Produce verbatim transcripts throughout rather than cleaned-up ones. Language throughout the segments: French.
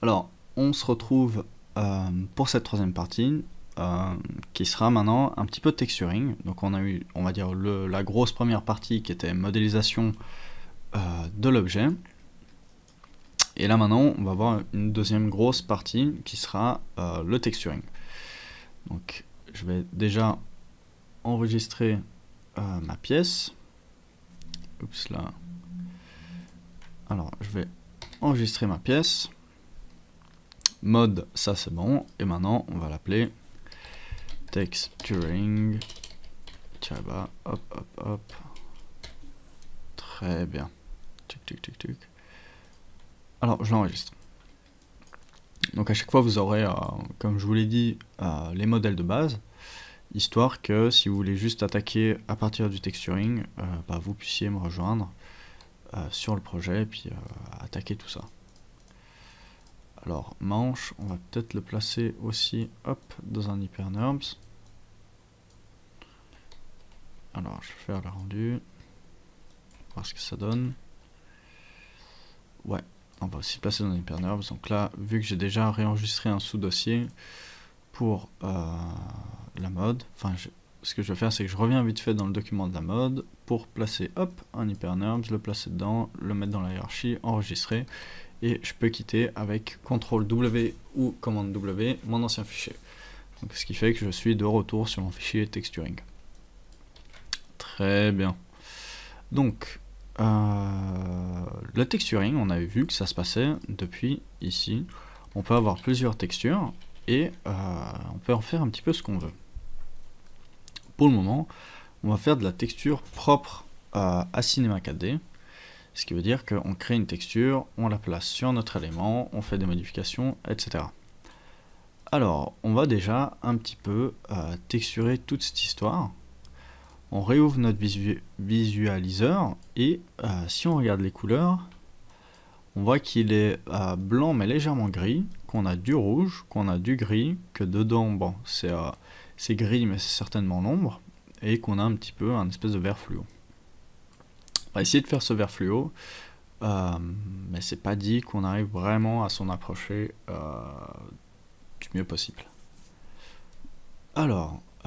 Alors, on se retrouve euh, pour cette troisième partie, euh, qui sera maintenant un petit peu de texturing. Donc on a eu, on va dire, le, la grosse première partie qui était modélisation euh, de l'objet. Et là maintenant, on va voir une deuxième grosse partie qui sera euh, le texturing. Donc je vais déjà enregistrer euh, ma pièce. Oups là. Alors je vais enregistrer ma pièce. Mode, ça c'est bon. Et maintenant, on va l'appeler texturing. Tiens, bah, hop, hop, hop. Très bien. Tuc, tuc, tuc, tuc. Alors, je l'enregistre. Donc à chaque fois, vous aurez, euh, comme je vous l'ai dit, euh, les modèles de base, histoire que si vous voulez juste attaquer à partir du texturing, euh, bah, vous puissiez me rejoindre euh, sur le projet et puis euh, attaquer tout ça. Alors, manche, on va peut-être le placer aussi, hop, dans un hyperNURBS. Alors, je vais faire le rendu, voir ce que ça donne. Ouais, on va aussi passer dans hyperNURBS. Donc là, vu que j'ai déjà réenregistré un sous-dossier pour euh, la mode, enfin, je, ce que je vais faire, c'est que je reviens vite fait dans le document de la mode pour placer, hop, un hyperNURBS, le placer dedans, le mettre dans la hiérarchie, enregistrer, et je peux quitter avec contrôle W ou commande W mon ancien fichier. Donc, ce qui fait que je suis de retour sur mon fichier texturing. Très bien. Donc, euh, le texturing, on avait vu que ça se passait depuis ici. On peut avoir plusieurs textures et euh, on peut en faire un petit peu ce qu'on veut. Pour le moment, on va faire de la texture propre euh, à Cinema quatre D. Ce qui veut dire qu'on crée une texture, on la place sur notre élément, on fait des modifications, et cetera. Alors, on va déjà un petit peu euh, texturer toute cette histoire. On réouvre notre visu visualiseur et euh, si on regarde les couleurs, on voit qu'il est euh, blanc mais légèrement gris, qu'on a du rouge, qu'on a du gris, que dedans, bon, c'est euh, gris mais c'est certainement l'ombre, et qu'on a un petit peu un espèce de vert fluo. On va essayer de faire ce vert fluo, euh, mais c'est pas dit qu'on arrive vraiment à s'en approcher euh, du mieux possible. Alors, euh,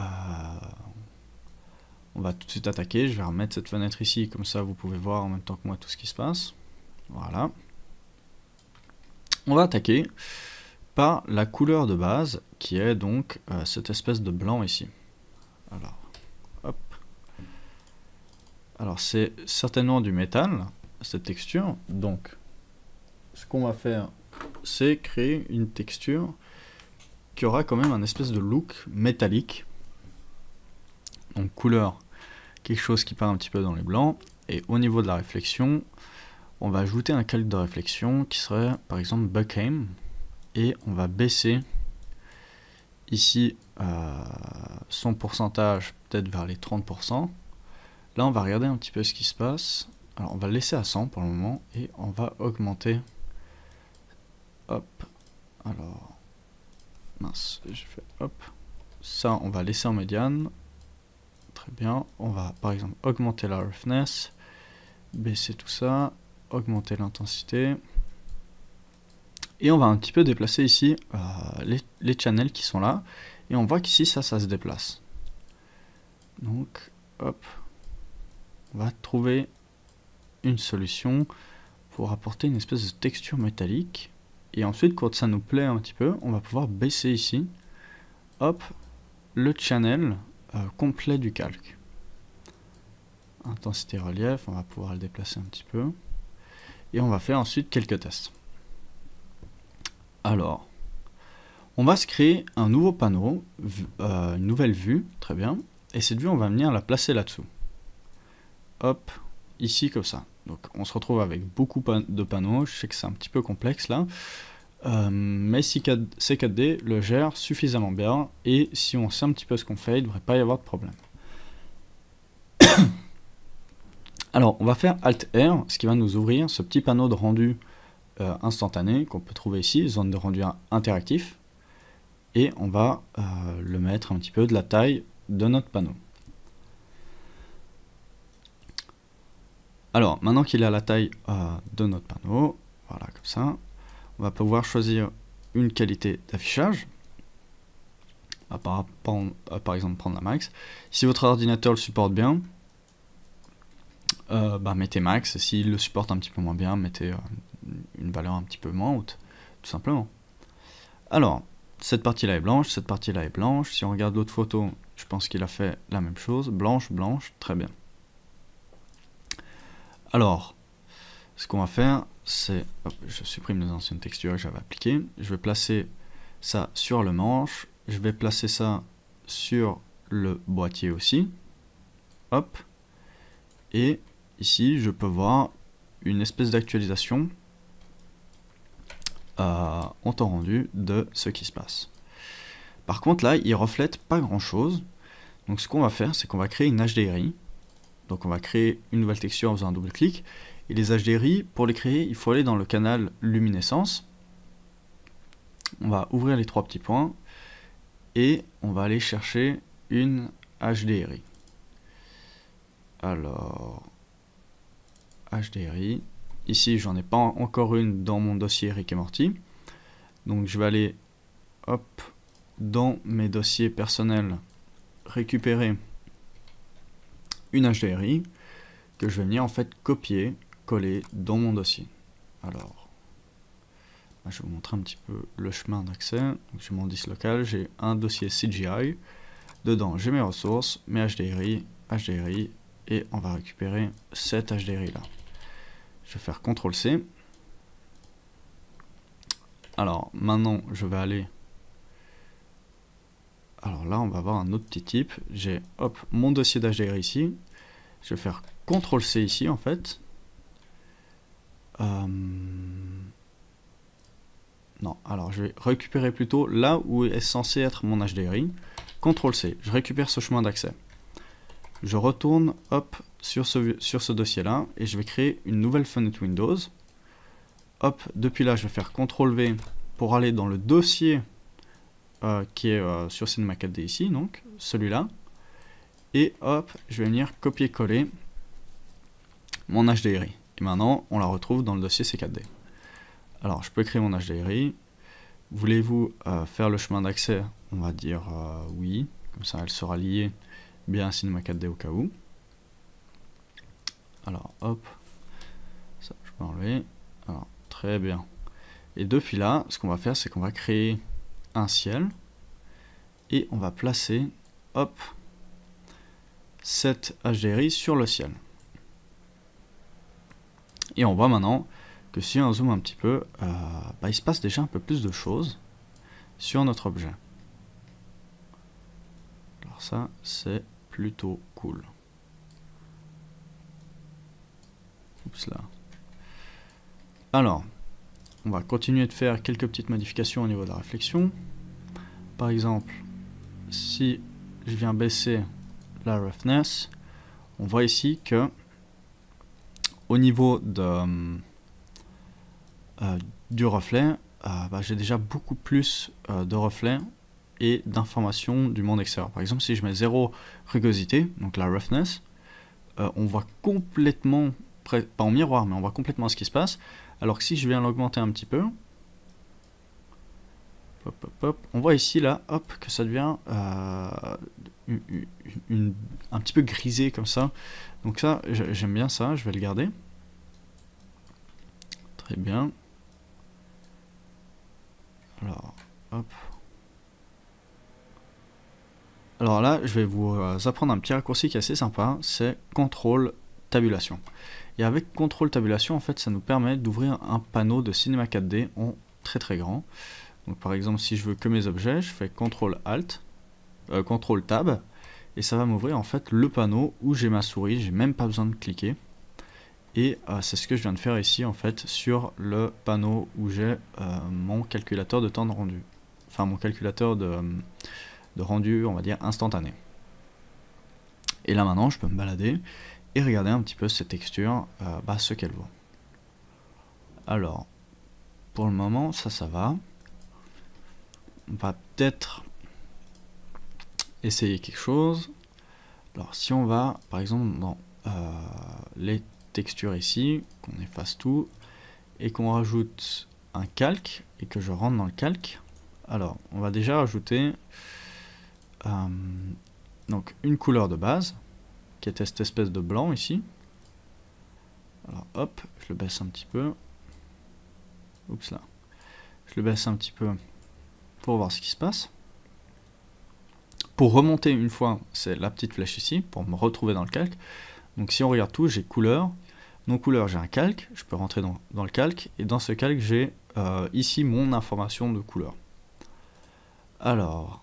on va tout de suite attaquer. Je vais remettre cette fenêtre ici, comme ça vous pouvez voir en même temps que moi tout ce qui se passe. Voilà. On va attaquer par la couleur de base, qui est donc euh, cette espèce de blanc ici. Alors, hop. Alors c'est certainement du métal, cette texture. Donc, ce qu'on va faire, c'est créer une texture qui aura quand même un espèce de look métallique. Donc couleur, quelque chose qui part un petit peu dans les blancs. Et au niveau de la réflexion, on va ajouter un calque de réflexion qui serait par exemple Buckham. Et on va baisser ici euh, son pourcentage peut-être vers les trente pour cent. Là on va regarder un petit peu ce qui se passe. Alors on va le laisser à cent pour le moment et on va augmenter. Hop. Alors, mince, je fais hop. Ça on va laisser en médiane. Très bien. On va par exemple augmenter la roughness, baisser tout ça, augmenter l'intensité. Et on va un petit peu déplacer ici euh, les, les channels qui sont là. Et on voit qu'ici ça, ça se déplace. Donc, hop. On va trouver une solution pour apporter une espèce de texture métallique. Et ensuite, quand ça nous plaît un petit peu, on va pouvoir baisser ici, hop, le channel euh, complet du calque. Intensité relief, on va pouvoir le déplacer un petit peu. Et on va faire ensuite quelques tests. Alors, on va se créer un nouveau panneau, euh, une nouvelle vue, très bien. Et cette vue, on va venir la placer là-dessous. Hop, ici comme ça. Donc on se retrouve avec beaucoup de panneaux, je sais que c'est un petit peu complexe là, euh, mais C quatre D le gère suffisamment bien, et si on sait un petit peu ce qu'on fait, il ne devrait pas y avoir de problème. Alors on va faire Alt R, ce qui va nous ouvrir ce petit panneau de rendu euh, instantané qu'on peut trouver ici, zone de rendu interactif, et on va euh, le mettre un petit peu de la taille de notre panneau. Alors, maintenant qu'il est à la taille euh, de notre panneau, voilà, comme ça, on va pouvoir choisir une qualité d'affichage. Par, par, par exemple prendre la max. Si votre ordinateur le supporte bien, euh, bah, mettez max. S'il le supporte un petit peu moins bien, mettez euh, une valeur un petit peu moins haute, tout simplement. Alors, cette partie-là est blanche, cette partie-là est blanche. Si on regarde l'autre photo, je pense qu'il a fait la même chose. Blanche, blanche, très bien. Alors, ce qu'on va faire, c'est... Je supprime les anciennes textures que j'avais appliquées. Je vais placer ça sur le manche. Je vais placer ça sur le boîtier aussi. Hop. Et ici, je peux voir une espèce d'actualisation euh, en temps rendu de ce qui se passe. Par contre, là, il reflète pas grand-chose. Donc, ce qu'on va faire, c'est qu'on va créer une H D R I. Donc, on va créer une nouvelle texture en faisant un double-clic. Et les H D R I, pour les créer, il faut aller dans le canal luminescence. On va ouvrir les trois petits points. Et on va aller chercher une H D R I. Alors, H D R I. Ici, j'en ai pas encore une dans mon dossier Rick et Morty. Donc, je vais aller, hop, dans mes dossiers personnels, récupérer une H D R I que je vais venir en fait copier, coller dans mon dossier. Alors, je vais vous montrer un petit peu le chemin d'accès. J'ai mon disque local, j'ai un dossier C G I. Dedans, j'ai mes ressources, mes H D R I, H D R I, et on va récupérer cette H D R I là. Je vais faire contrôle C. Alors, maintenant, je vais aller... Alors là, on va avoir un autre petit type. J'ai, hop, mon dossier d'H D R I ici. Je vais faire contrôle C ici, en fait. Euh... Non, alors je vais récupérer plutôt là où est censé être mon H D R I. contrôle C, je récupère ce chemin d'accès. Je retourne, hop, sur ce, sur ce dossier-là, et je vais créer une nouvelle fenêtre Windows. Hop, depuis là, je vais faire contrôle V pour aller dans le dossier euh, qui est euh, sur Cinema quatre D ici, donc celui-là. Et hop, je vais venir copier-coller mon H D R I. Et maintenant, on la retrouve dans le dossier C quatre D. Alors, je peux créer mon H D R I. Voulez-vous euh, faire le chemin d'accès? On va dire euh, oui. Comme ça, elle sera liée bien à Cinema quatre D au cas où. Alors, hop. Ça, je peux enlever. Alors, très bien. Et depuis là, ce qu'on va faire, c'est qu'on va créer un ciel. Et on va placer, hop, cette H D R I sur le ciel. Et on voit maintenant que si on zoome un petit peu, euh, bah, il se passe déjà un peu plus de choses sur notre objet. Alors ça, c'est plutôt cool. Oups là. Alors, on va continuer de faire quelques petites modifications au niveau de la réflexion. Par exemple, si je viens baisser la roughness, on voit ici que au niveau de, euh, du reflet, euh, bah, j'ai déjà beaucoup plus euh, de reflets et d'informations du monde extérieur. Par exemple, si je mets zéro rugosité, donc la roughness, euh, on voit complètement, pas en miroir, mais on voit complètement ce qui se passe. Alors que si je viens l'augmenter un petit peu, hop, hop, hop, on voit ici là, hop, que ça devient euh, une, une, un petit peu grisé comme ça. Donc ça, j'aime bien ça, je vais le garder. Très bien. Alors, hop. Alors là, je vais vous apprendre un petit raccourci qui est assez sympa, c'est contrôle tabulation. Et avec contrôle tabulation, en fait, ça nous permet d'ouvrir un panneau de Cinema quatre D en très très grand. Donc par exemple, si je veux que mes objets, je fais contrôle alt, euh, contrôle tab, et ça va m'ouvrir en fait le panneau où j'ai ma souris, j'ai même pas besoin de cliquer. Et euh, c'est ce que je viens de faire ici en fait sur le panneau où j'ai euh, mon calculateur de temps de rendu. Enfin mon calculateur de, de rendu, on va dire, instantané. Et là maintenant je peux me balader et regarder un petit peu cette texture, euh, bah, ce qu'elle vaut. Alors, pour le moment ça ça va. On va peut-être essayer quelque chose. Alors si on va par exemple dans euh, les textures ici, qu'on efface tout et qu'on rajoute un calque et que je rentre dans le calque, alors on va déjà rajouter euh, donc une couleur de base qui était cette espèce de blanc ici. Alors hop, je le baisse un petit peu. Oups là. Je le baisse un petit peu pour voir ce qui se passe. Pour remonter une fois, c'est la petite flèche ici, pour me retrouver dans le calque. Donc si on regarde tout, j'ai couleur. Non couleur, j'ai un calque, je peux rentrer dans, dans le calque. Et dans ce calque, j'ai euh, ici mon information de couleur. Alors,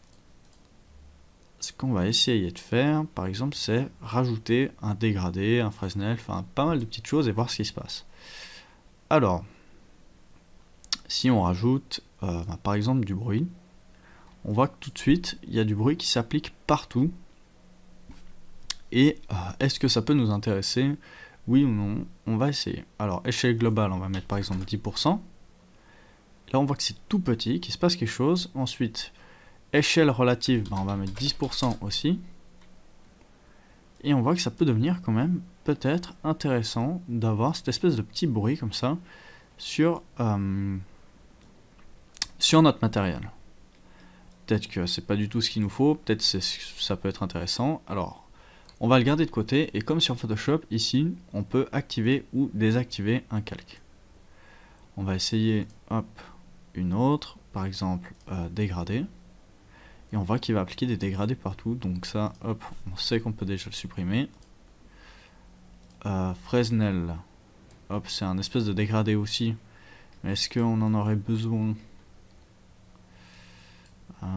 ce qu'on va essayer de faire, par exemple, c'est rajouter un dégradé, un Fresnel, enfin pas mal de petites choses et voir ce qui se passe. Alors, si on rajoute, euh, bah, par exemple, du bruit, on voit que tout de suite, il y a du bruit qui s'applique partout. Et euh, est-ce que ça peut nous intéresser? Oui ou non? On va essayer. Alors, échelle globale, on va mettre par exemple dix pour cent. Là, on voit que c'est tout petit, qu'il se passe quelque chose. Ensuite, échelle relative, bah, on va mettre dix pour cent aussi. Et on voit que ça peut devenir quand même peut-être intéressant d'avoir cette espèce de petit bruit comme ça sur, euh, sur notre matériel. Peut-être que c'est pas du tout ce qu'il nous faut, peut-être que ça peut être intéressant. Alors, on va le garder de côté, et comme sur Photoshop, ici, on peut activer ou désactiver un calque. On va essayer, hop, une autre, par exemple, euh, dégradé. Et on voit qu'il va appliquer des dégradés partout, donc ça, hop, on sait qu'on peut déjà le supprimer. Euh, Fresnel, hop, c'est un espèce de dégradé aussi. Mais est-ce qu'on en aurait besoin ? Euh,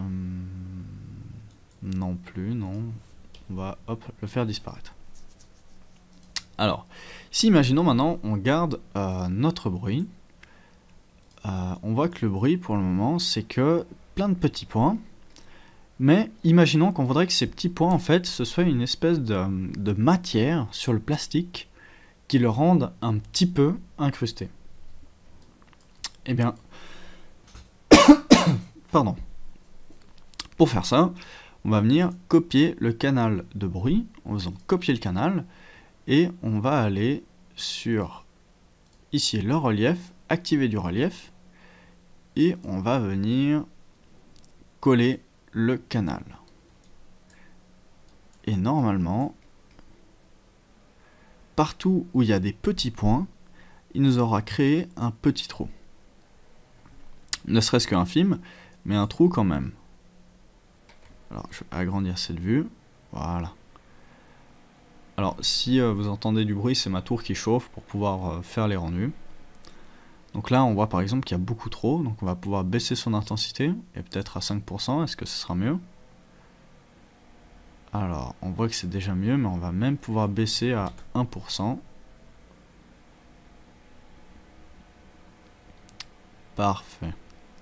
non plus, non. On va hop, le faire disparaître. Alors, si imaginons maintenant on garde euh, notre bruit, euh, on voit que le bruit pour le moment c'est que plein de petits points, mais imaginons qu'on voudrait que ces petits points en fait ce soit une espèce de, de matière sur le plastique qui le rende un petit peu incrusté. Eh bien, pardon. Pour faire ça, on va venir copier le canal de bruit en faisant copier le canal et on va aller sur ici le relief, activer du relief et on va venir coller le canal. Et normalement, partout où il y a des petits points, il nous aura créé un petit trou. Ne serait-ce qu'un film, mais un trou quand même. Alors, je vais agrandir cette vue. Voilà. Alors, si euh, vous entendez du bruit, c'est ma tour qui chauffe pour pouvoir euh, faire les rendus. Donc là, on voit par exemple qu'il y a beaucoup trop. Donc on va pouvoir baisser son intensité. Et peut-être à cinq pour cent. Est-ce que ce sera mieux? Alors, on voit que c'est déjà mieux, mais on va même pouvoir baisser à un pour cent. Parfait.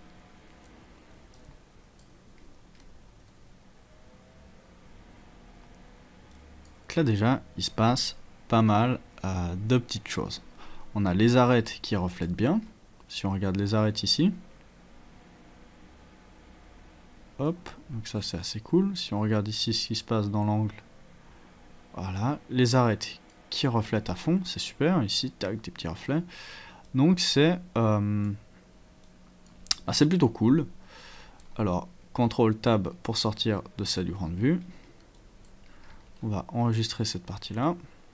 Là déjà, il se passe pas mal euh, de petites choses. On a les arêtes qui reflètent bien. Si on regarde les arêtes ici. Hop, donc ça c'est assez cool. Si on regarde ici ce qui se passe dans l'angle. Voilà, les arêtes qui reflètent à fond, c'est super. Ici, tac, des petits reflets. Donc c'est euh, ah, c'est plutôt cool. Alors, contrôle tab pour sortir de ça du grand vue. On va enregistrer cette partie-là.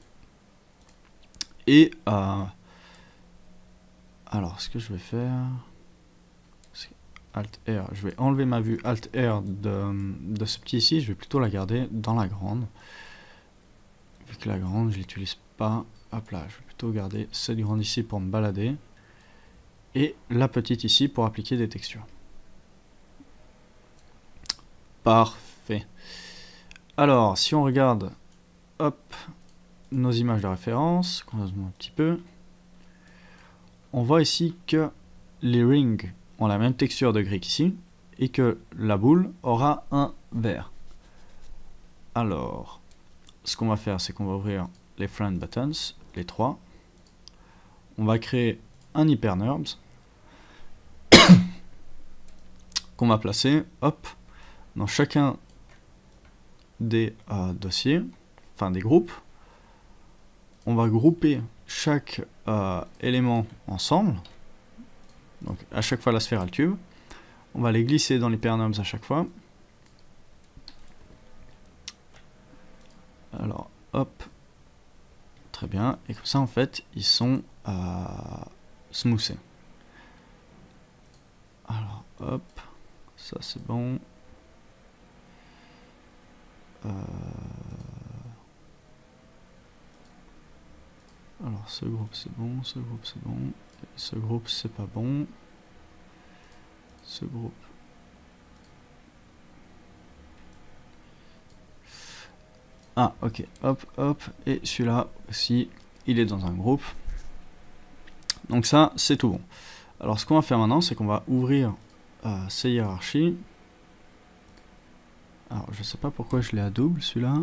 Et euh, alors, ce que je vais faire, c'est Alt R. Je vais enlever ma vue Alt R de, de ce petit ici. Je vais plutôt la garder dans la grande. Vu que la grande, je l'utilise pas. Hop là, je vais plutôt garder cette grande ici pour me balader. Et la petite ici pour appliquer des textures. Parfait. Alors, si on regarde, hop, nos images de référence, qu'on zoome un petit peu, on voit ici que les rings ont la même texture de gris qu'ici, et que la boule aura un vert. Alors, ce qu'on va faire, c'est qu'on va ouvrir les friend buttons, les trois. On va créer un hyperNURBS qu'on va placer, hop, dans chacun des euh, dossiers, enfin des groupes. On va grouper chaque euh, élément ensemble. Donc à chaque fois la sphère a le tube. On va les glisser dans l'hypernums à chaque fois. Alors, hop. Très bien. Et comme ça, en fait, ils sont euh, smoothés. Alors, hop. Ça, c'est bon. Euh... Alors, ce groupe, c'est bon. Ce groupe, c'est bon. Ce groupe, c'est pas bon. Ce groupe. Ah, ok. Hop, hop. Et celui-là aussi, il est dans un groupe. Donc ça, c'est tout bon. Alors, ce qu'on va faire maintenant, c'est qu'on va ouvrir euh, ces hiérarchies. Alors, je sais pas pourquoi je l'ai à double, celui-là.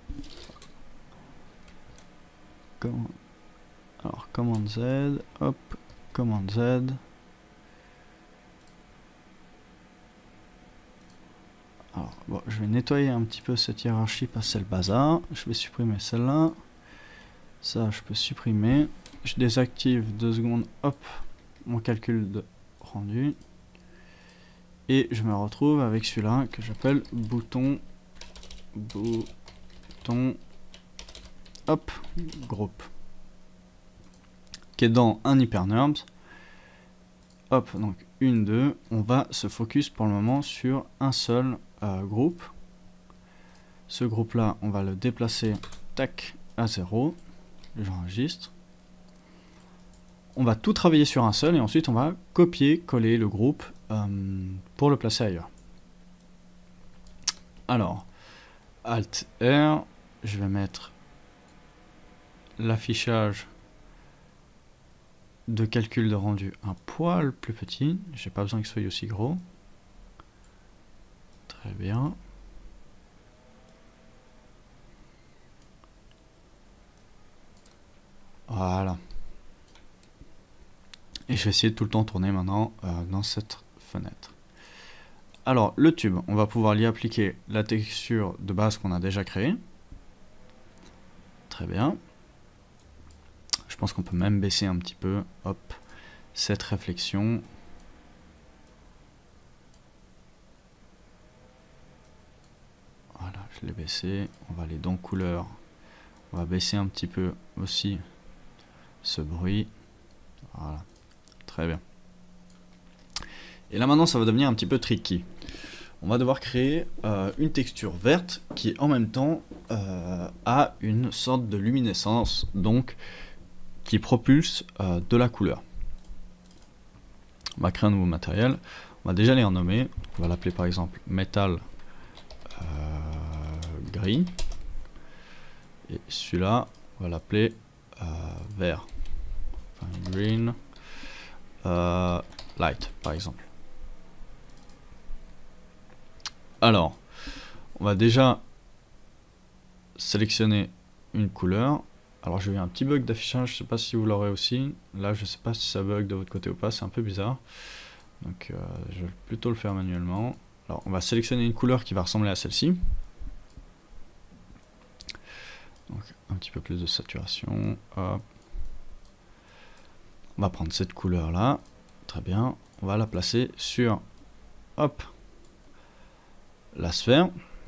Comment... Alors, commande Z, hop, commande Z. Alors, bon, je vais nettoyer un petit peu cette hiérarchie parce que c'est le bazar. Je vais supprimer celle-là. Ça, je peux supprimer. Je désactive deux secondes, hop, mon calcul de rendu. Et je me retrouve avec celui-là que j'appelle bouton, bouton, hop, groupe. Qui est dans un hypernums. Hop, donc une, deux. On va se focus pour le moment sur un seul euh, groupe. Ce groupe-là, on va le déplacer, tac, à zéro. J'enregistre. On va tout travailler sur un seul et ensuite on va copier, coller le groupe euh, pour le placer ailleurs. Alors, Alt R, je vais mettre l'affichage de calcul de rendu un poil plus petit. J'ai pas besoin qu'il soit aussi gros. Très bien. Voilà. Et je vais essayer de tout le temps tourner maintenant euh, dans cette fenêtre. Alors, le tube, on va pouvoir y appliquer la texture de base qu'on a déjà créée. Très bien. Je pense qu'on peut même baisser un petit peu, hop, cette réflexion. Voilà, je l'ai baissé. On va aller dans couleur. On va baisser un petit peu aussi ce bruit. Voilà. Très bien. Et là maintenant ça va devenir un petit peu tricky. On va devoir créer euh, une texture verte qui en même temps euh, a une sorte de luminescence, donc qui propulse euh, de la couleur. On va créer un nouveau matériel. On va déjà les renommer. On va l'appeler par exemple métal euh, gris. Et celui-là, on va l'appeler euh, vert. Enfin, green. Euh, light par exemple. Alors, on va déjà sélectionner une couleur. Alors j'ai eu un petit bug d'affichage, je sais pas si vous l'aurez aussi. Là je sais pas si ça bug de votre côté ou pas, c'est un peu bizarre. Donc euh, je vais plutôt le faire manuellement. Alors on va sélectionner une couleur qui va ressembler à celle-ci. Donc un petit peu plus de saturation. Hop. On va prendre cette couleur là, très bien, on va la placer sur, hop, la sphère.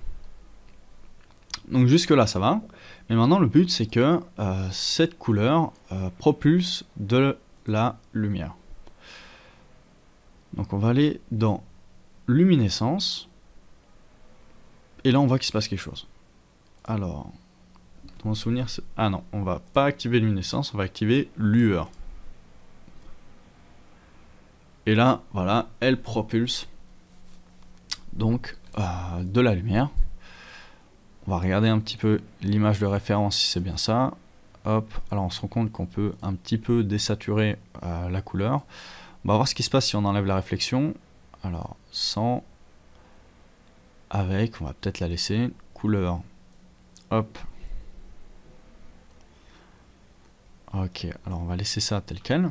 Donc jusque là ça va, mais maintenant le but c'est que euh, cette couleur euh, propulse de la lumière. Donc on va aller dans luminescence, et là on voit qu'il se passe quelque chose. Alors, dans mon souvenir, c'est... ah non, on va pas activer luminescence, on va activer lueur. Et là, voilà, elle propulse donc euh, de la lumière. On va regarder un petit peu l'image de référence si c'est bien ça. Hop, alors on se rend compte qu'on peut un petit peu désaturer euh, la couleur. On va voir ce qui se passe si on enlève la réflexion. Alors, sans, avec, on va peut-être la laisser. Couleur, hop. Ok, alors on va laisser ça tel quel.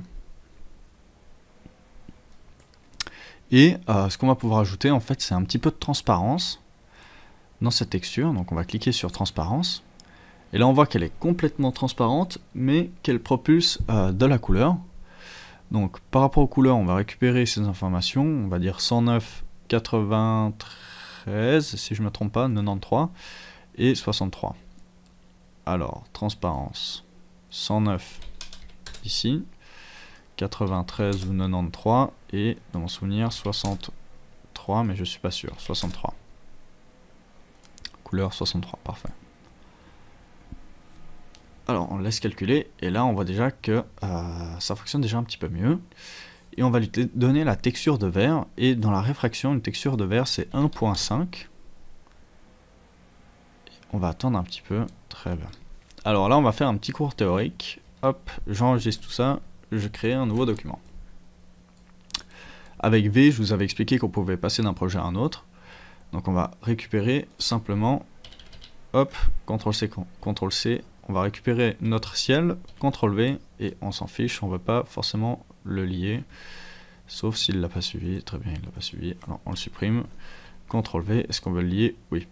Et euh, ce qu'on va pouvoir ajouter, en fait, c'est un petit peu de transparence dans cette texture. Donc on va cliquer sur transparence. Et là, on voit qu'elle est complètement transparente, mais qu'elle propulse euh, de la couleur. Donc par rapport aux couleurs, on va récupérer ces informations, on va dire cent neuf, quatre-vingt-treize, si je ne me trompe pas, quatre-vingt-treize et soixante-trois. Alors, transparence, cent neuf ici, quatre-vingt-treize ou quatre-vingt-treize, et dans mon souvenir, soixante-trois, mais je suis pas sûr, soixante-trois. Couleur soixante-trois, parfait. Alors, on laisse calculer, et là, on voit déjà que euh, ça fonctionne déjà un petit peu mieux. Et on va lui donner la texture de vert, et dans la réfraction, une texture de vert, c'est un point cinq. On va attendre un petit peu, très bien. Alors là, on va faire un petit cours théorique. Hop, j'enregistre tout ça, je crée un nouveau document. Avec V, je vous avais expliqué qu'on pouvait passer d'un projet à un autre. Donc on va récupérer simplement, hop, contrôle C, contrôle C, on va récupérer notre ciel, contrôle V, et on s'en fiche, on ne veut pas forcément le lier, sauf s'il ne l'a pas suivi. Très bien, il ne l'a pas suivi, alors on le supprime. contrôle V, est-ce qu'on veut le lier? Oui.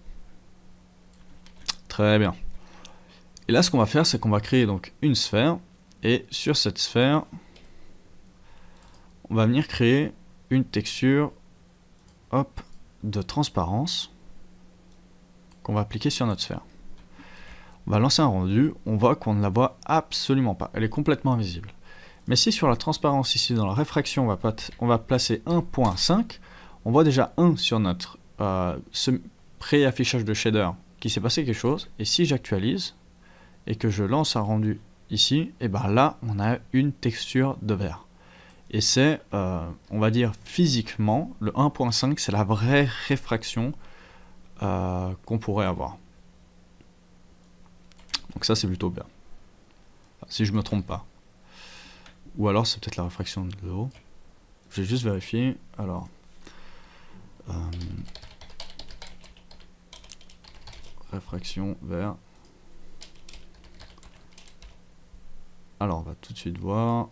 Très bien. Et là, ce qu'on va faire, c'est qu'on va créer donc une sphère, et sur cette sphère, on va venir créer une texture, hop, de transparence qu'on va appliquer sur notre sphère. On va lancer un rendu, on voit qu'on ne la voit absolument pas, elle est complètement invisible. Mais si sur la transparence ici dans la réfraction on va, pas on va placer un point cinq, on voit déjà un sur notre euh, pré-affichage de shader qu'il s'est passé quelque chose, et si j'actualise et que je lance un rendu ici, et ben là on a une texture de vert. Et c'est, euh, on va dire physiquement, le un point cinq c'est la vraie réfraction euh, qu'on pourrait avoir. Donc ça c'est plutôt bien, enfin, si je me trompe pas. Ou alors c'est peut-être la réfraction de l'eau. Je vais juste vérifier. Alors, euh, réfraction vert. Alors on va tout de suite voir.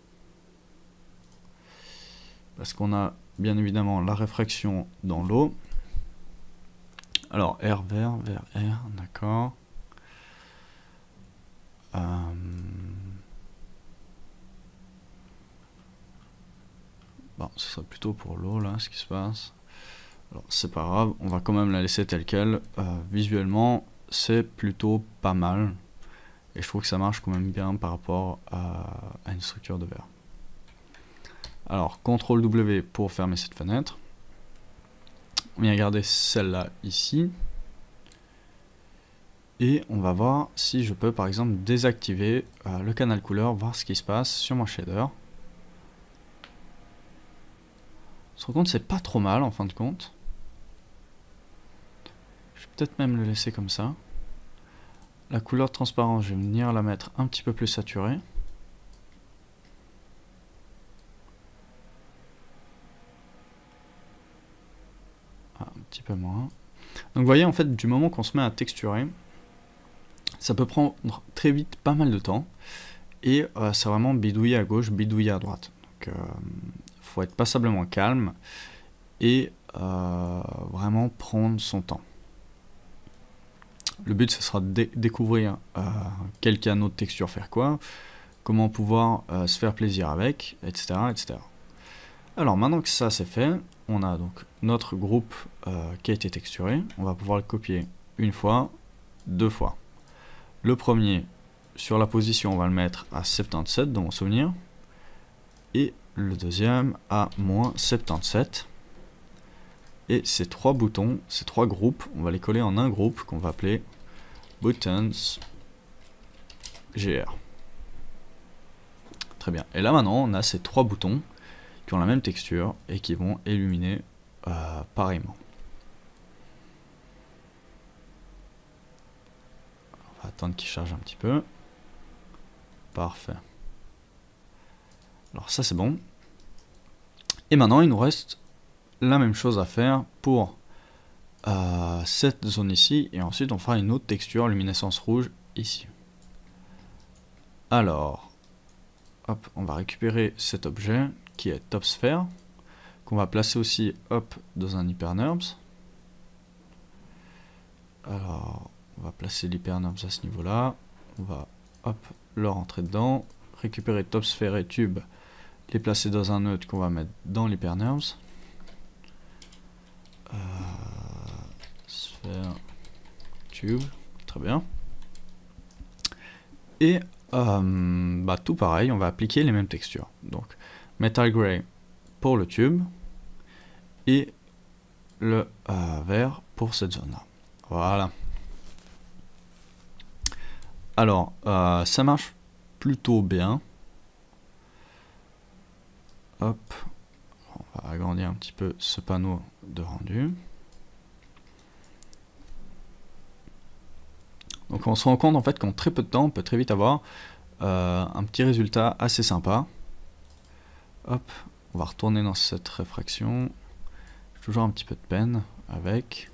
Parce qu'on a bien évidemment la réfraction dans l'eau. Alors R vert, vert R, d'accord. Euh, bon, ce serait plutôt pour l'eau là, ce qui se passe. Alors c'est pas grave, on va quand même la laisser telle quelle. Euh, visuellement, c'est plutôt pas mal. Et je trouve que ça marche quand même bien par rapport à, à une structure de verre. Alors, contrôle W pour fermer cette fenêtre. On vient garder celle-là ici. Et on va voir si je peux par exemple désactiver euh, le canal couleur, voir ce qui se passe sur mon shader. On se rend compte que c'est pas trop mal en fin de compte. Je vais peut-être même le laisser comme ça. La couleur transparente, je vais venir la mettre un petit peu plus saturée. Ah, un petit peu moins. Donc vous voyez en fait du moment qu'on se met à texturer, ça peut prendre très vite pas mal de temps. Et euh, c'est vraiment bidouiller à gauche, bidouiller à droite. Donc il euh, faut être passablement calme et euh, vraiment prendre son temps. Le but ce sera de dé découvrir euh, quel canot de texture faire quoi, comment pouvoir euh, se faire plaisir avec, et cetera, et cetera. Alors maintenant que ça c'est fait, on a donc notre groupe euh, qui a été texturé. On va pouvoir le copier une fois, deux fois. Le premier, sur la position, on va le mettre à soixante-dix-sept dans mon souvenir. Et le deuxième à moins soixante-dix-sept. Et ces trois boutons, ces trois groupes, on va les coller en un groupe qu'on va appeler buttons G R. Très bien. Et là maintenant, on a ces trois boutons qui ont la même texture et qui vont illuminer euh, pareillement. On va attendre qu'il charge un petit peu. Parfait. Alors ça c'est bon. Et maintenant il nous reste la même chose à faire pour euh, cette zone ici. Et ensuite on fera une autre texture luminescence rouge ici. Alors, hop, on va récupérer cet objet qui est top sphere, qu'on va placer aussi hop dans un hyperNURBS. Alors, on va placer l'hyperNURBS à ce niveau-là. On va hop le rentrer dedans, récupérer top sphere et tube les placer dans un nœud qu'on va mettre dans l'hypernerves. Euh, sphère, tube, très bien. Et euh, bah, tout pareil, on va appliquer les mêmes textures. Donc metal gray pour le tube et le euh, vert pour cette zone là. Voilà. Alors euh, ça marche plutôt bien. Hop, on va agrandir un petit peu ce panneau de rendu. Donc on se rend compte en fait qu'en très peu de temps on peut très vite avoir euh, un petit résultat assez sympa. Hop, on va retourner dans cette réfraction. J'ai toujours un petit peu de peine avec.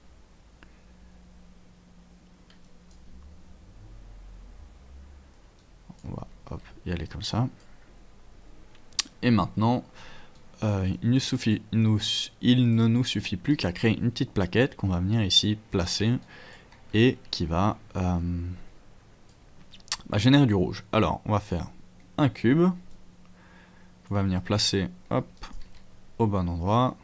On va hop, y aller comme ça. Et maintenant, euh, il, ne suffit, il, nous, il ne nous suffit plus qu'à créer une petite plaquette qu'on va venir ici placer et qui va euh, bah, générer du rouge. Alors, on va faire un cube. On va venir placer hop, au bon endroit.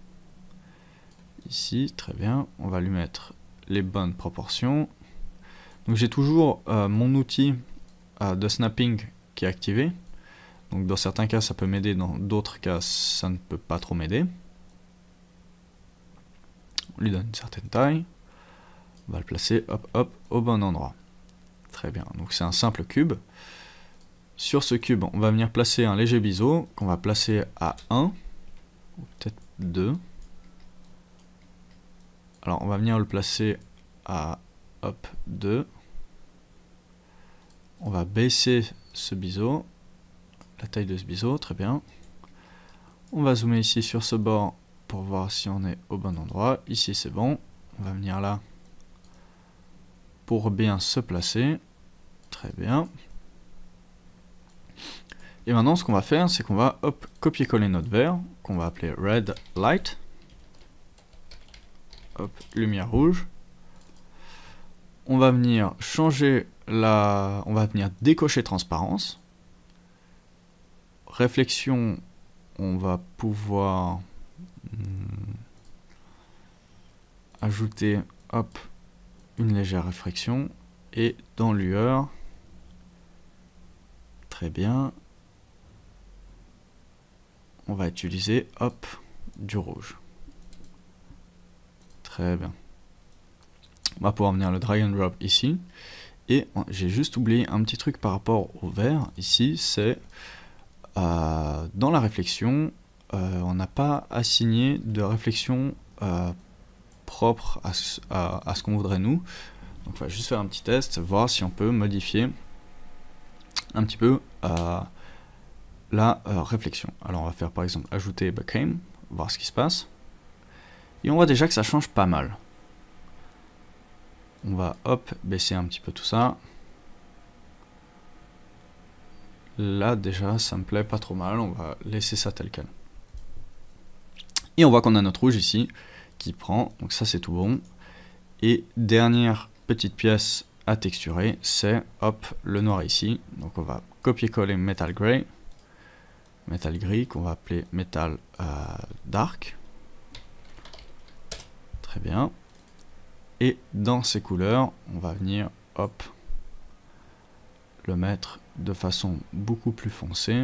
Ici, très bien. On va lui mettre les bonnes proportions. Donc j'ai toujours euh, mon outil euh, de snapping qui est activé. Donc dans certains cas ça peut m'aider, dans d'autres cas ça ne peut pas trop m'aider. On lui donne une certaine taille. On va le placer hop hop au bon endroit. Très bien, donc c'est un simple cube. Sur ce cube on va venir placer un léger biseau qu'on va placer à un, ou peut-être deux. Alors on va venir le placer à hop deux. On va baisser ce biseau. La taille de ce biseau, très bien. On va zoomer ici sur ce bord pour voir si on est au bon endroit. Ici c'est bon. On va venir là pour bien se placer. Très bien. Et maintenant ce qu'on va faire, c'est qu'on va hop copier-coller notre vert, qu'on va appeler red light. Hop, lumière rouge. On va venir changer la... On va venir décocher transparence. Réflexion, on va pouvoir hmm, ajouter hop, une légère réflexion et dans lueur, très bien, on va utiliser hop, du rouge. Très bien. On va pouvoir venir le drag and drop ici et j'ai juste oublié un petit truc par rapport au vert ici, c'est Euh, dans la réflexion, euh, on n'a pas assigné de réflexion euh, propre à ce, à, à ce qu'on voudrait nous. Donc on va juste faire un petit test, voir si on peut modifier un petit peu euh, la euh, réflexion. Alors on va faire par exemple ajouter became, voir ce qui se passe. Et on voit déjà que ça change pas mal. On va hop baisser un petit peu tout ça. Là déjà ça me plaît pas trop mal, on va laisser ça tel quel. Et on voit qu'on a notre rouge ici qui prend, donc ça c'est tout bon. Et dernière petite pièce à texturer, c'est hop le noir ici. Donc on va copier-coller metal gray, metal gris qu'on va appeler metal euh, dark. Très bien. Et dans ces couleurs, on va venir hop le mettre de façon beaucoup plus foncée.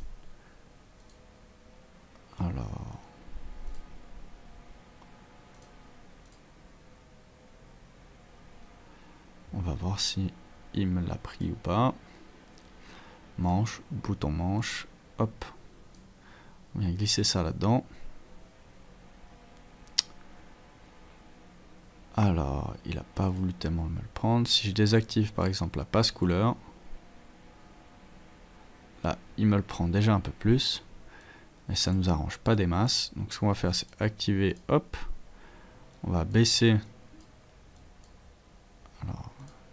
Alors, on va voir si il me l'a pris ou pas. Manche, bouton manche, hop. On vient glisser ça là-dedans. Alors, il n'a pas voulu tellement me le prendre. Si je désactive par exemple la passe couleur, là, il me le prend déjà un peu plus, mais ça nous arrange pas des masses. Donc ce qu'on va faire, c'est activer, hop, on va baisser. Alors,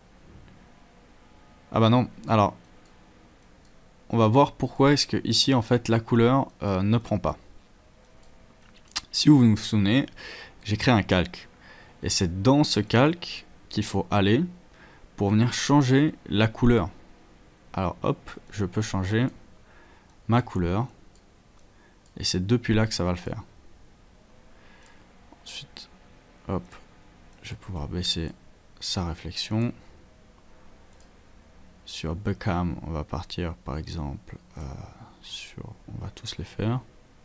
ah bah non, alors, on va voir pourquoi est-ce que ici, en fait, la couleur euh, ne prend pas. Si vous vous souvenez, j'ai créé un calque, et c'est dans ce calque qu'il faut aller pour venir changer la couleur. Alors hop, je peux changer ma couleur. Et c'est depuis là que ça va le faire. Ensuite, hop, je vais pouvoir baisser sa réflexion. Sur Beckham, on va partir par exemple euh, sur... On va tous les faire.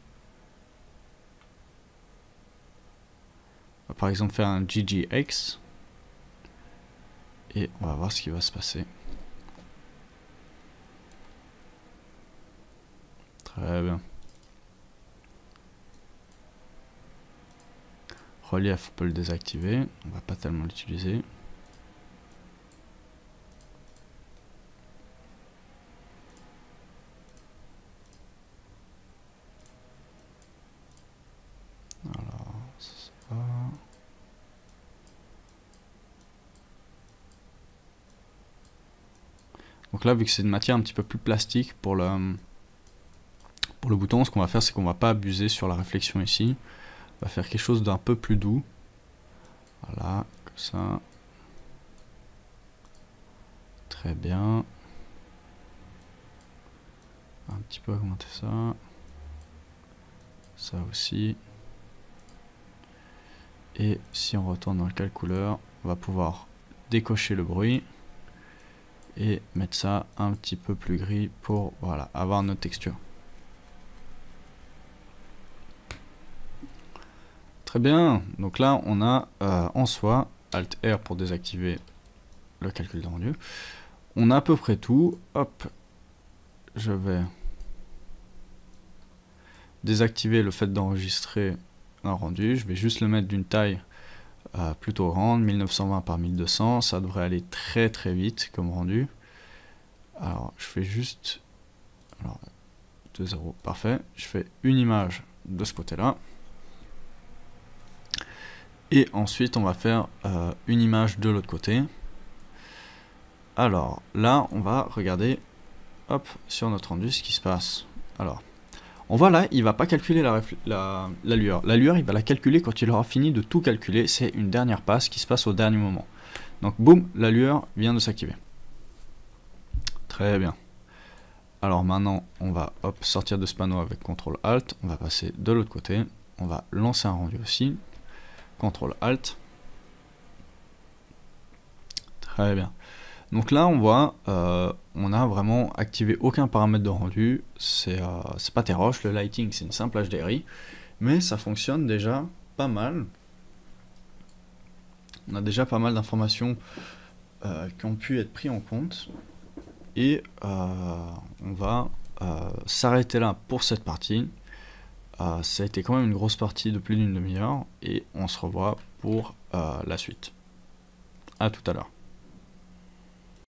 On va par exemple faire un G G X. Et on va voir ce qui va se passer. Très bien. Relief, on peut le désactiver. On va pas tellement l'utiliser. Alors, ça. Donc là, vu que c'est une matière un petit peu plus plastique pour le, pour le bouton, ce qu'on va faire, c'est qu'on va pas abuser sur la réflexion ici. On va faire quelque chose d'un peu plus doux. Voilà, comme ça. Très bien. Un petit peu augmenter ça. Ça aussi. Et si on retourne dans le calculeur, on va pouvoir décocher le bruit. Et mettre ça un petit peu plus gris pour voilà, avoir notre texture. Très bien, donc là on a euh, en soi, Alt R pour désactiver le calcul de rendu. On a à peu près tout. Hop, je vais désactiver le fait d'enregistrer un rendu. Je vais juste le mettre d'une taille euh, plutôt grande, mille neuf cent vingt par mille deux cents. Ça devrait aller très très vite comme rendu. Alors je fais juste alors, deux zéro, parfait. Je fais une image de ce côté-là. Et ensuite, on va faire euh, une image de l'autre côté. Alors, là, on va regarder, hop, sur notre rendu, ce qui se passe. Alors, on voit là, il va pas calculer la, la, la lueur. La lueur, il va la calculer quand il aura fini de tout calculer. C'est une dernière passe qui se passe au dernier moment. Donc, boum, la lueur vient de s'activer. Très bien. Alors maintenant, on va hop, sortir de ce panneau avec contrôle alt. On va passer de l'autre côté. On va lancer un rendu aussi. contrôle alt. Très bien. Donc là, on voit, euh, on n'a vraiment activé aucun paramètre de rendu. C'est euh, c'est pas terroche, le lighting, c'est une simple H D R I. Mais ça fonctionne déjà pas mal. On a déjà pas mal d'informations euh, qui ont pu être prises en compte. Et euh, on va euh, s'arrêter là pour cette partie. Euh, ça a été quand même une grosse partie de plus d'une demi-heure. Et on se revoit pour euh, la suite. À tout à l'heure.